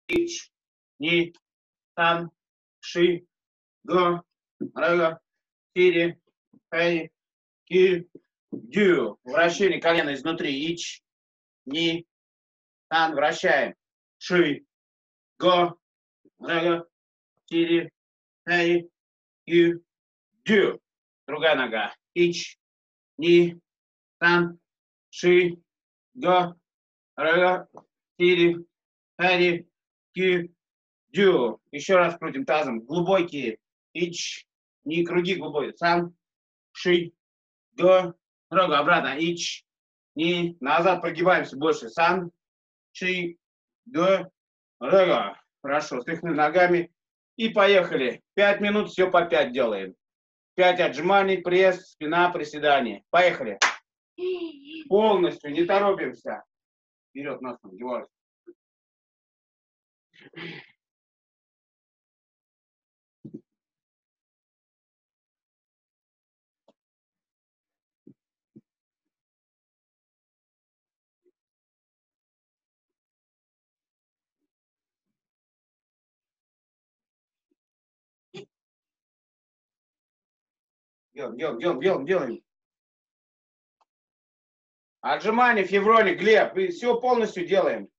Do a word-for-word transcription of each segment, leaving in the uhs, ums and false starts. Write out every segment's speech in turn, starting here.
ич, ни, тан, ши, го, рага, тири, хай, ки, дю. Вращение колена изнутри. Ич, ни, тан. Вращаем. Ши, го, рага, тири, хай, ки, дю. Другая нога. Ич, ни, тан, ши, го, рага, тири, хай, ки, дю. Еще раз крутим тазом. Глубокие. Ич, ни, круги глубокие. Сан, ши, го, рога. Обратно. Ич, ни, назад прогибаемся больше. Сан, ши, го, рога. Хорошо. Стряхнули ногами. И поехали. Пять минут, все по пять делаем. Пять отжиманий, пресс, спина, приседания. Поехали. Полностью, не торопимся. Вперед, носом, Георгий. Делаем, делаем, делаем, делаем, делаем. Отжимания, февролик, Глеб. И все полностью делаем.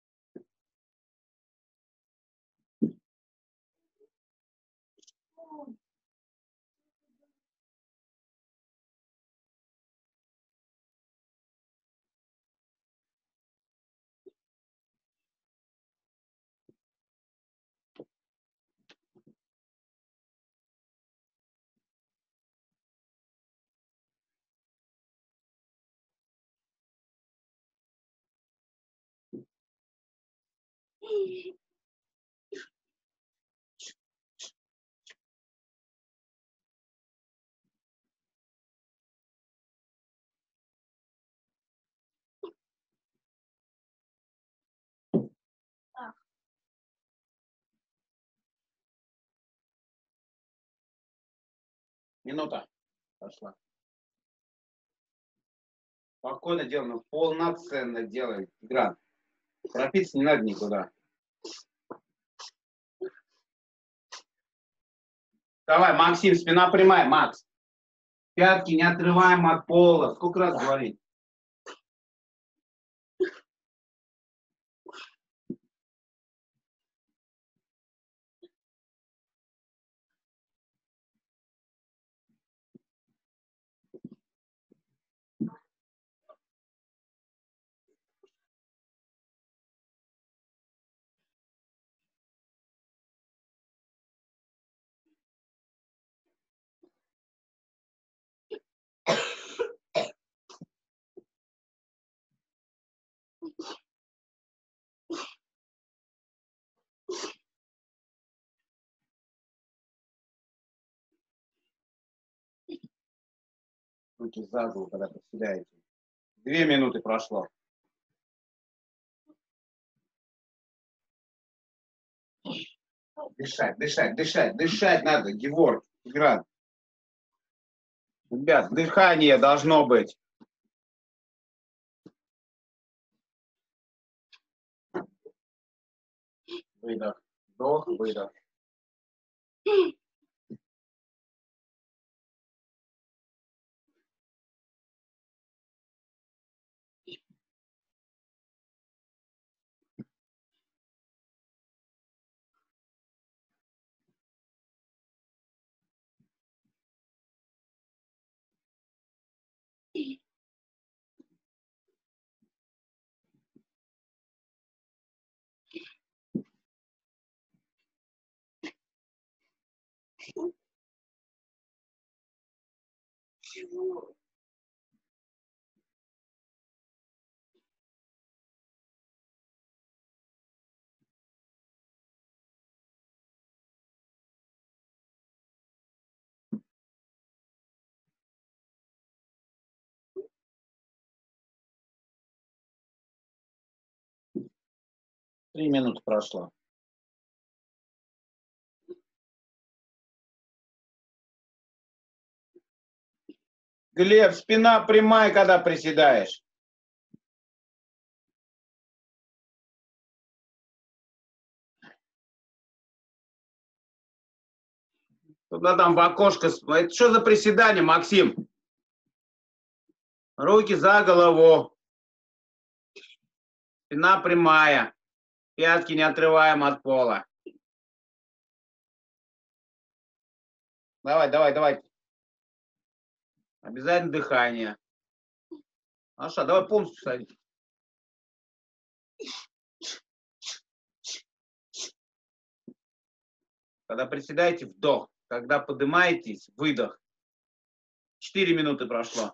Минута пошла. Спокойно делаем, полноценно делаем. Игра. Торопиться не надо никуда. Давай, Максим, спина прямая, Макс. Пятки не отрываем от пола. Сколько раз говорить? Руки за голову, когда приседаете. Две минуты прошло. Дышать, дышать, дышать, дышать надо, Георг, Игра. Ребят, дыхание должно быть. Выдох, вдох, выдох. Чего? Три минуты прошло. Глеб, спина прямая, когда приседаешь. Туда там в окошко. Это что за приседание, Максим? Руки за голову. Спина прямая. Пятки не отрываем от пола. Давай, давай, давай. Обязательно дыхание. Хорошо, давай полностью садись. Когда приседаете, вдох. Когда поднимаетесь, выдох. Четыре минуты прошло.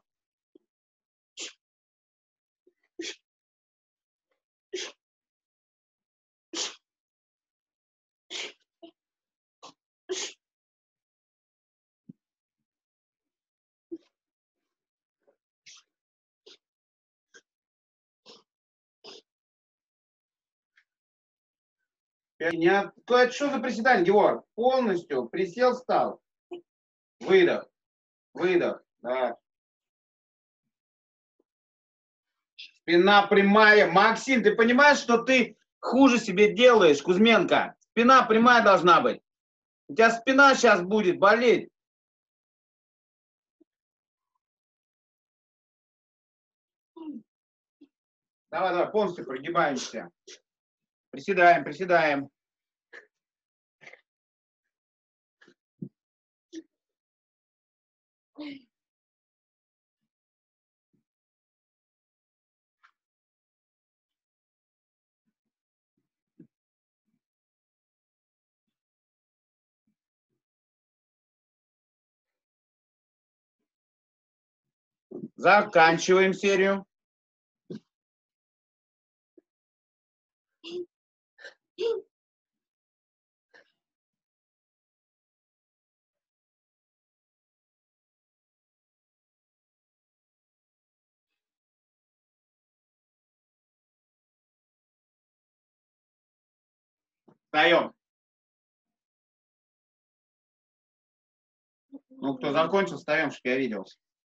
Нет. Это что за приседание, Георг? Полностью присел, встал. Выдох. Выдох. Да. Спина прямая. Максим, ты понимаешь, что ты хуже себе делаешь, Кузьменко? Спина прямая должна быть. У тебя спина сейчас будет болеть. Давай, давай, полностью прогибаемся. Приседаем, приседаем. Заканчиваем серию. Встаем. Ну, кто закончил, встаем, что я видел.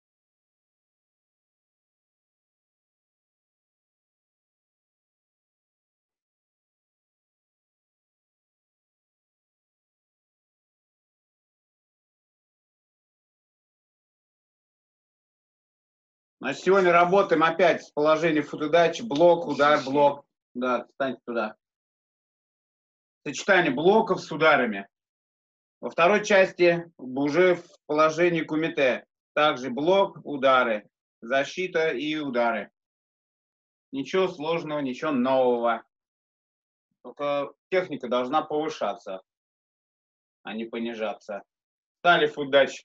Значит, сегодня работаем опять с положения фотодачи. Блок, удар, блок. Да, встаньте туда. Сочетание блоков с ударами. Во второй части уже в положении кумите. Также блок, удары, защита и удары. Ничего сложного, ничего нового. Только техника должна повышаться, а не понижаться. Стали фудач.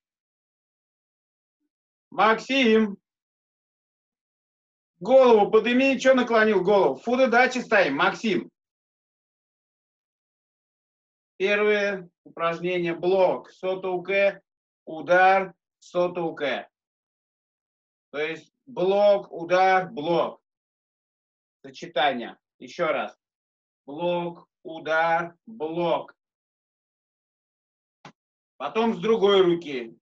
Максим! Голову подними, что наклонил голову? Фудачи ставим, Максим. Первое упражнение блок. Сотуке, удар, сотуке. То есть блок, удар, блок. Сочетание. Еще раз. Блок, удар, блок. Потом с другой руки.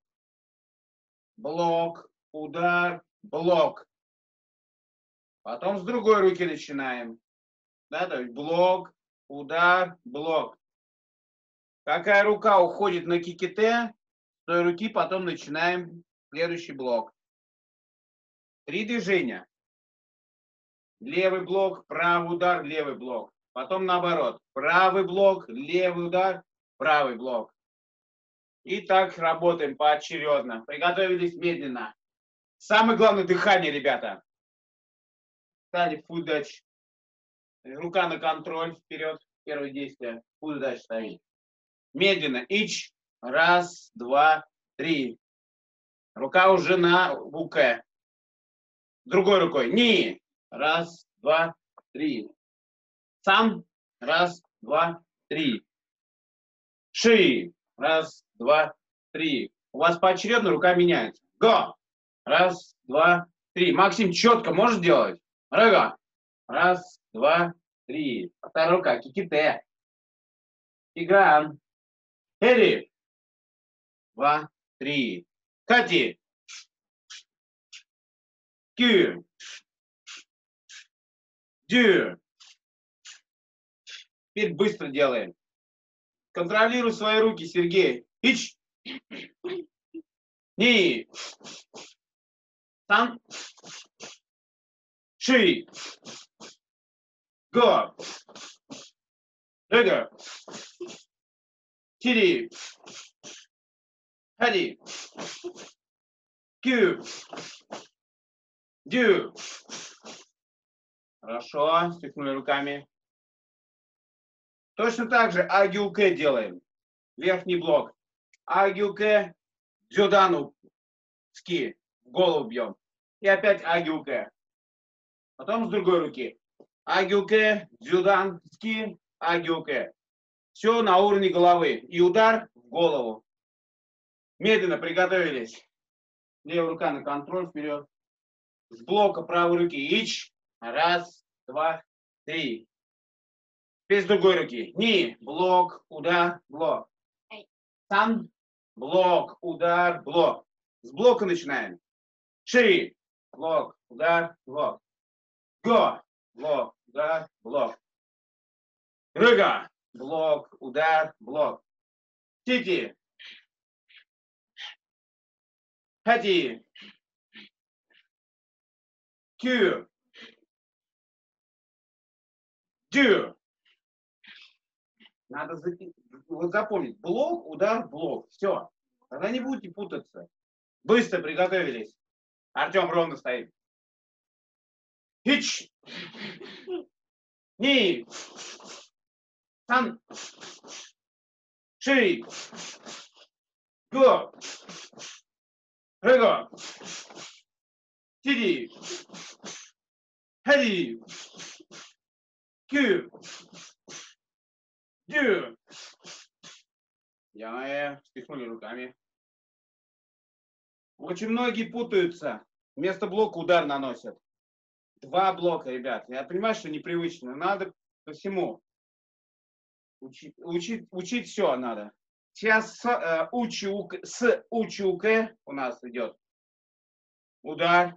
Блок, удар, блок. Потом с другой руки начинаем. Да, то есть блок, удар, блок. Какая рука уходит на киките, с той руки потом начинаем следующий блок. Три движения. Левый блок, правый удар, левый блок. Потом наоборот. Правый блок, левый удар, правый блок. И так работаем поочередно. Приготовились медленно. Самое главное дыхание, ребята. Стали фудач. Рука на контроль. Вперед. Первое действие. Фудач стоит. Медленно. Ич. Раз, два, три. Рука уже на буке. Другой рукой. Ни. Раз, два, три. Сам. Раз, два, три. Ши. Раз, два, три. У вас поочередно рука меняется. Го. Раз, два, три. Максим, четко можешь делать? Рыга. Раз, два, три. Вторая рука. Киките. Тиган. Эри. Два, три. Кати. Кю. Дю. Теперь быстро делаем. Контролируй свои руки, Сергей. Ич. Ни. Сан. Ши. Го. Рыга. Тири. Хади. Кю. Дю. Хорошо, стихнули руками. Точно так же агюке делаем. Верхний блок. Агюке, дзюдану, ски, в голову бьем. И опять агюке. Потом с другой руки. Агюке, дзюдан, ски, агюке. Все на уровне головы. И удар в голову. Медленно приготовились. Левая рука на контроль, вперед. С блока правой руки. Ич. Раз, два, три. Без другой руки. Ни. Блок, удар, блок. Сан. Блок, удар, блок. С блока начинаем. Ши. Блок, удар, блок. Го. Блок, удар, блок. Рыга. Блок, удар, блок. Тити. Хади. Кю. Дю. Надо вот запомнить. Блок, удар, блок. Все. Тогда не будете путаться. Быстро приготовились. Артем ровно стоит. Хич. Ни. Сан. Ши. Го. Рыго. Тири. Хади. Кю. Дю. Я стихнули руками. Очень многие путаются. Вместо блока удар наносят. Два блока, ребят. Я понимаю, что непривычно. Надо по всему. Учить, учить, учить все надо. Сейчас с, э, учук, с учуке у нас идет. Удар.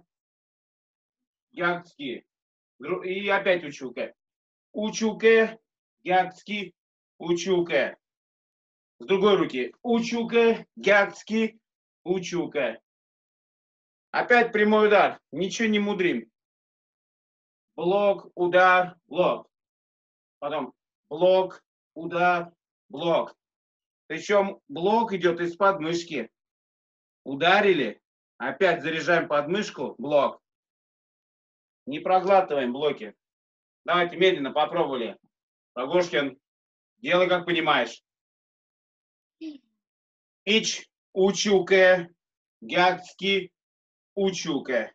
Ягски. И опять учуке. Учуке. Ягски. Учуке. С другой руки. Учуке. Ягски. Учуке. Опять прямой удар. Ничего не мудрим. Блок, удар, блок. Потом блок, удар, блок. Причем блок идет из подмышки. Ударили. Опять заряжаем подмышку. Блок. Не проглатываем блоки. Давайте медленно попробовали. Рогожкин, делай как понимаешь. Ич, учуке, гягски, учуке.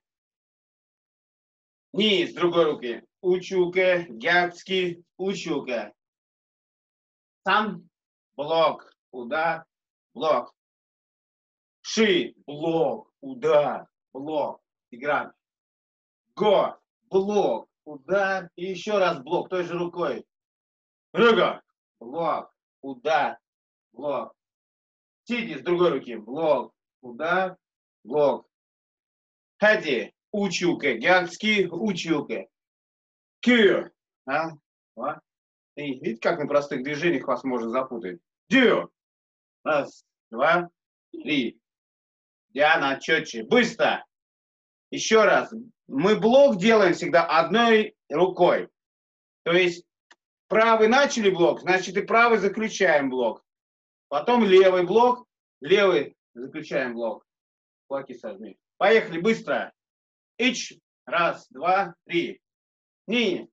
Ни, с другой руки. Учуке, гягски, учуке. Сам, блок, удар, блок. Ши, блок, удар, блок. Игра. Го, блок, удар. И еще раз блок той же рукой. Рыга, блок, удар, блок. Тиди с другой руки. Блок, удар, блок. Хади, учуке, гягски, учуке. Кю. А? А? И видите, как на простых движениях вас можно запутать. Дю. Раз, два, три. Диана, четче. Быстро. Еще раз. Мы блок делаем всегда одной рукой. То есть правый начали блок, значит и правый заключаем блок. Потом левый блок, левый заключаем блок. Кулаки сожми. Поехали быстро. Ич. Раз, два, три. Ни.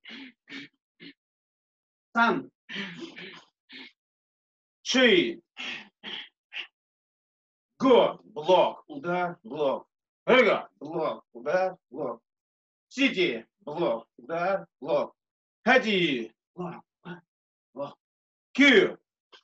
Сан. Ши. Го. Блок. Удар. Блок. Рыга. Блок. Удар. Блок. Сити. Блок. Удар. Блок. Хади. Блок. Блок. Кю.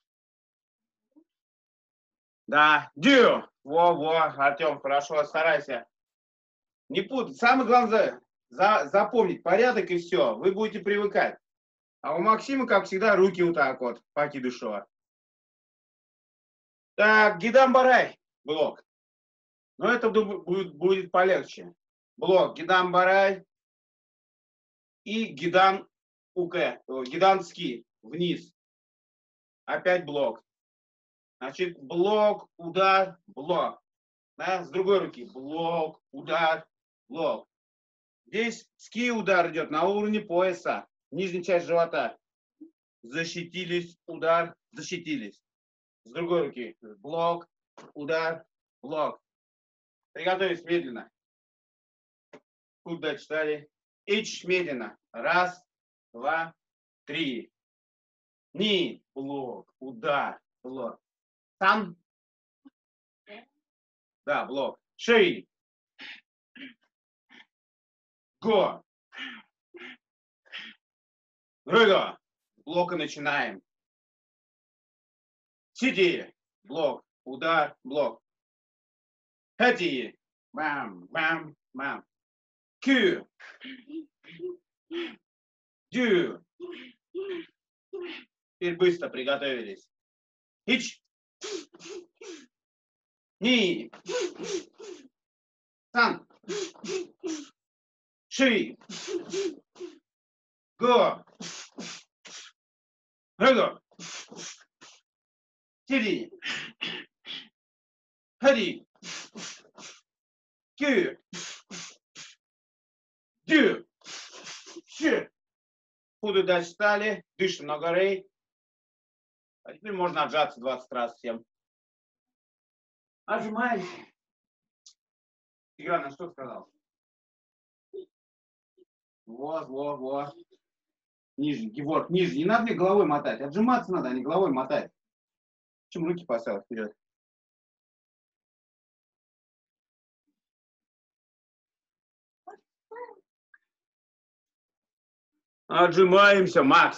Да. Дю. Во-во. Артем, хорошо, старайся. Не путать. Самое главное за, запомнить порядок и все. Вы будете привыкать. А у Максима, как всегда, руки вот так вот, покидышево. Так, Гидам-Барай, блок. Но это будет, будет полегче. Блок Гидам-Барай и Гидан-Уке, Гидан-Ски, вниз. Опять блок. Значит, блок, удар, блок. Да? С другой руки. Блок, удар, блок. Здесь ски удар идет на уровне пояса. Нижняя часть живота. Защитились, удар, защитились. С другой руки. Блок, удар, блок. Приготовились медленно. Куда читали? Ич медленно. Раз, два, три. Ни, блок, удар, блок. Сам. Да, блок. Ши. Го. Рыга. Блока начинаем. Сиди. Блок, удар, блок. Ходи. Бам, бам, бам. Кю. Дю. Теперь быстро приготовились. Ич. Ни. Сан. Ши. Го. Рыга. Сиди. Ходи. Кю. Дю. Щи. Куда дальше стали? Дышим на горе. А теперь можно отжаться двадцать раз всем. Отжимаемся. Игра на что сказал? Вот, вот, вот. Нижний, вот, ниже. Не надо мне головой мотать. Отжиматься надо, а не головой мотать. Чем руки поставил вперед? Отжимаемся, Макс.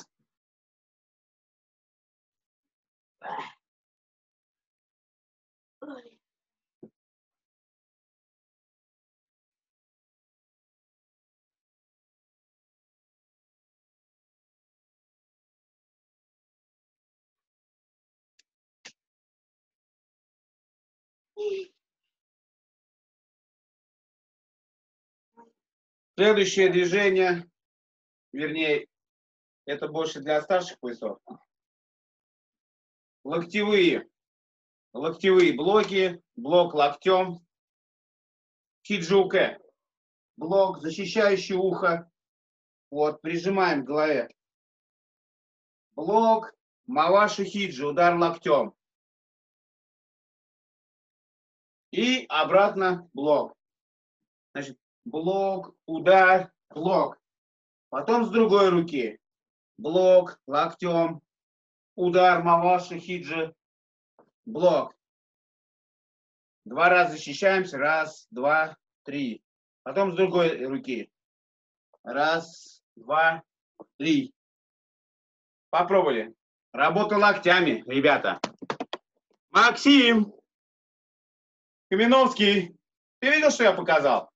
Следующее движение, вернее, это больше для старших поясов. Локтевые. Локтевые блоки. Блок локтем. Хиджуке. Блок, защищающий ухо. Вот, прижимаем к голове. Блок, маваши хиджи, удар локтем. И обратно блок. Значит, блок, удар, блок. Потом с другой руки. Блок, локтем, удар, маваши хиджи, блок. Два раза защищаемся. Раз, два, три. Потом с другой руки. Раз, два, три. Попробовали. Работа локтями, ребята. Максим! Каменовский, ты видел, что я показал?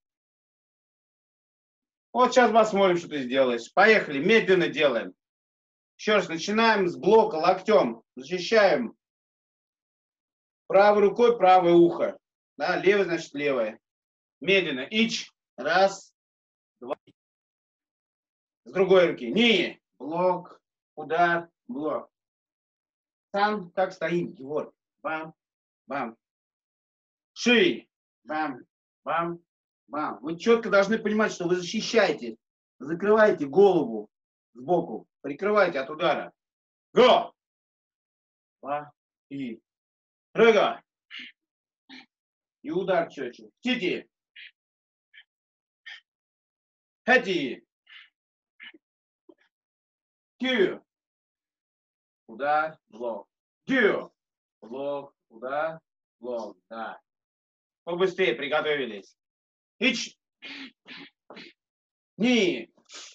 Вот сейчас посмотрим, что ты сделаешь. Поехали, медленно делаем. Еще раз начинаем с блока локтем. Защищаем правой рукой правое ухо. Да, левое, значит, левое. Медленно. Ич. Раз, два. С другой руки. Ни. Блок, удар, блок. Сам как стоим. Вот. Бам, бам. Ши. Бам, бам, бам. Вы четко должны понимать, что вы защищаете. Закрываете голову сбоку. Прикрываете от удара. Го! Два, и. Рыга. И удар четче. Сиди. Ходи. Кю. Удар, блок. Кю. Блок, удар, блок. Да. Побыстрее приготовились. Ич. Ни.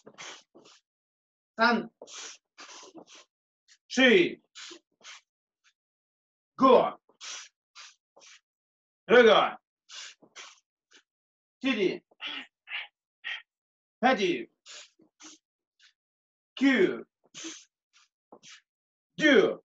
Сан. Ши. Го. Рыга. Сиди. Ходи. Кю. Дю.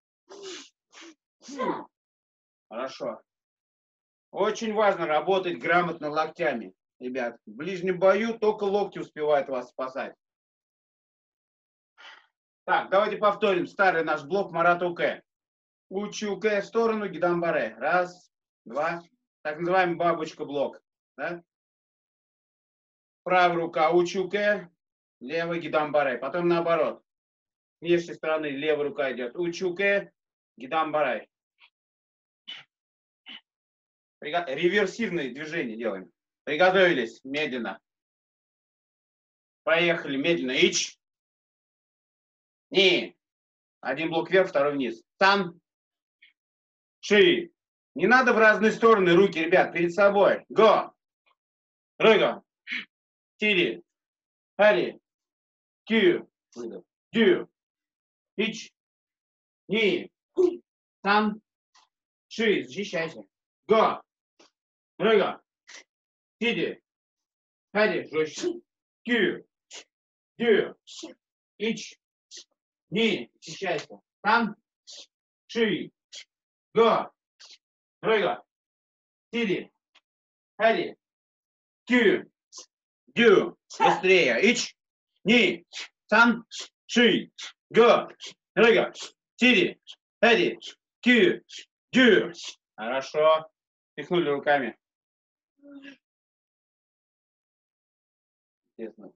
Хорошо. Очень важно работать грамотно локтями, ребят. В ближнем бою только локти успевают вас спасать. Так, давайте повторим старый наш блок Марата Уке. Учуке в сторону, гидамбаре. Раз, два. Так называемый бабочка-блок. Да? Правая рука учуке, левый гидамбаре. Потом наоборот. С внешней стороны левая рука идет. Учуке, гидамбаре. Приго... Реверсивные движения делаем. Приготовились. Медленно. Поехали. Медленно. Ич. Ни. Один блок вверх, второй вниз. Сан. Ши. Не надо в разные стороны руки, ребят, перед собой. Го. Рыга. Тири. Хари. Кю. Дю. Ич. Ни. Сан. Ши. Защищайся. Го. Рыга. Тири. Хари. Жестче. Кю. Дю. Ич. Ни. Защищайся. Сан. Ши. Го. Рыга. Тири. Хари. Кю. Дю. Быстрее. Ич. Ни. Сан. Ши. Го. Рыга. Тири. Хари. Кю. Дю. Хорошо. Пихнули руками. Интересно.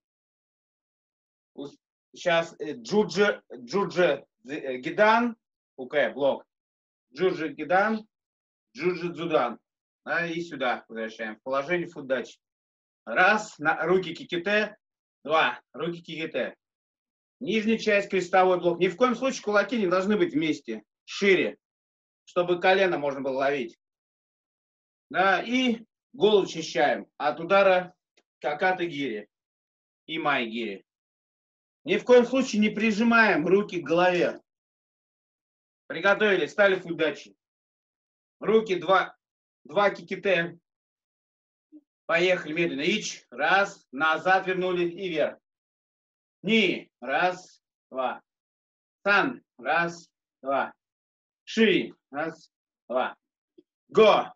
Сейчас джуджи, джуджи гидан, УК, блок. Джуджи гидан, джуджи дзудан. А, и сюда возвращаем. В положение фуддач. Раз, на, руки киките. Два, руки киките. Нижняя часть крестовой блок. Ни в коем случае кулаки не должны быть вместе. Шире, чтобы колено можно было ловить. Да, и голову очищаем от удара какаты гири и май гири. Ни в коем случае не прижимаем руки к голове. Приготовились, стали фуддачи. Руки два, два киките. Поехали медленно. Ич, раз, назад вернули и вверх. Ни, раз, два. Сан, раз, два. Ши, раз, два. Го.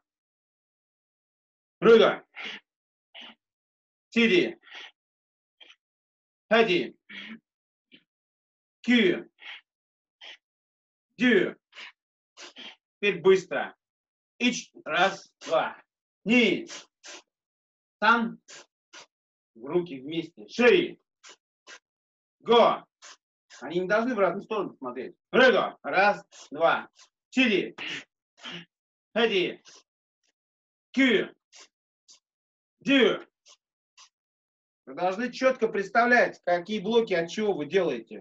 Рыга. Тири. Хади. Кю. Дю. Теперь быстро. Ич. Раз, два. Ни. Сан. Руки вместе. Ши. Го. Они не должны в разные стороны смотреть. Рыга. Раз, два. Тири. Хади. Кю. Дю. Вы должны четко представлять, какие блоки от чего вы делаете.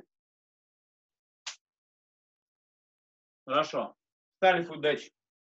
Хорошо. Стали фуддач.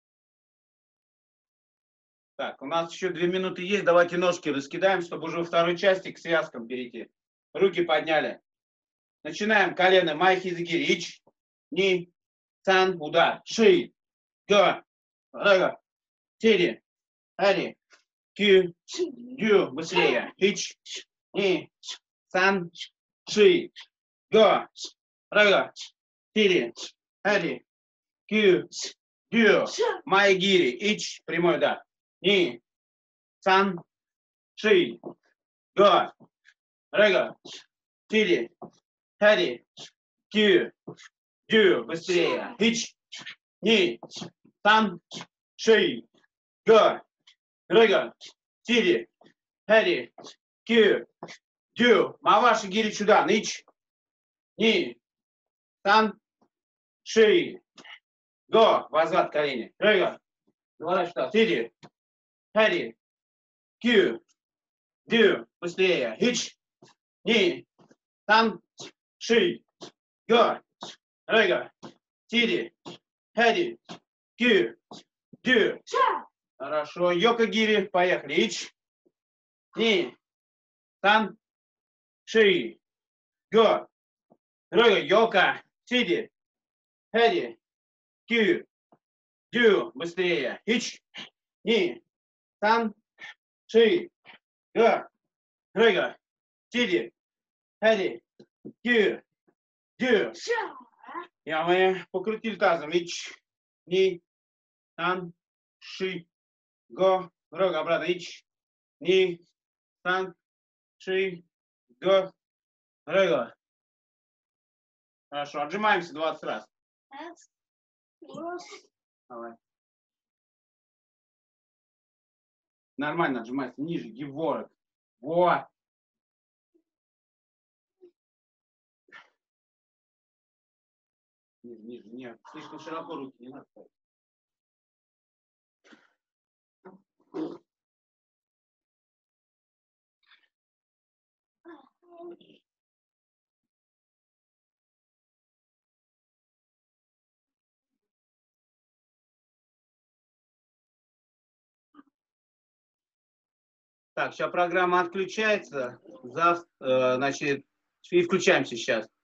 Так, у нас еще две минуты есть. Давайте ножки раскидаем, чтобы уже во второй части к связкам перейти. Руки подняли. Начинаем. Колено. Майхи зигири. Ич. Ни. Сан. Удар. Ши. Го. Рыга. Тири. Хари. Кю. Дю. Быстрее. Ич. Ни. Сан. Ши. Го. Рыга. Тири. Хари. Кю. Дю. Май гири. Ич. Прямой удар. Ни. Сан. Ши. Го. Рыга. Тири. Хари. Кю. Дю. Быстрее. Ич. Ни. Сан. Ши. Го. Рыга. Тири. Хари. Кю. Дю. Маваши гири чудан. Ич. Ни. Сан. Ши. Го. Возврат колени. Рыга. Дворачивай. Тири. Хари. Кю. Дю. Быстрее. Ич. Ни. Сан. Ши. Го. Рыга. Тири. Хари. Кю. Дю. Хорошо. Йока-гири. Поехали. Ич. Ни. Сан. Ши. Го. Рыга. Йока. Тири. Хари. Кю. Дю. Быстрее. Ич. Ни. Сан. Ши. Го. Рыга. Тири. Хари. Кю. Дю. И мы покрутили тазом. Ич. Ни. Сан. Ши. Го. Рыга. Обратно. Ич. Ни. Сан. Ши. Го. Рыга. Хорошо. Отжимаемся двадцать раз. Давай. Нормально отжимайся. Ниже, гиворок. Вот. Ниже, ниже, нет. Слишком широко руки не надо ставить. Так, сейчас программа отключается. Завтра, значит, и включаемся сейчас.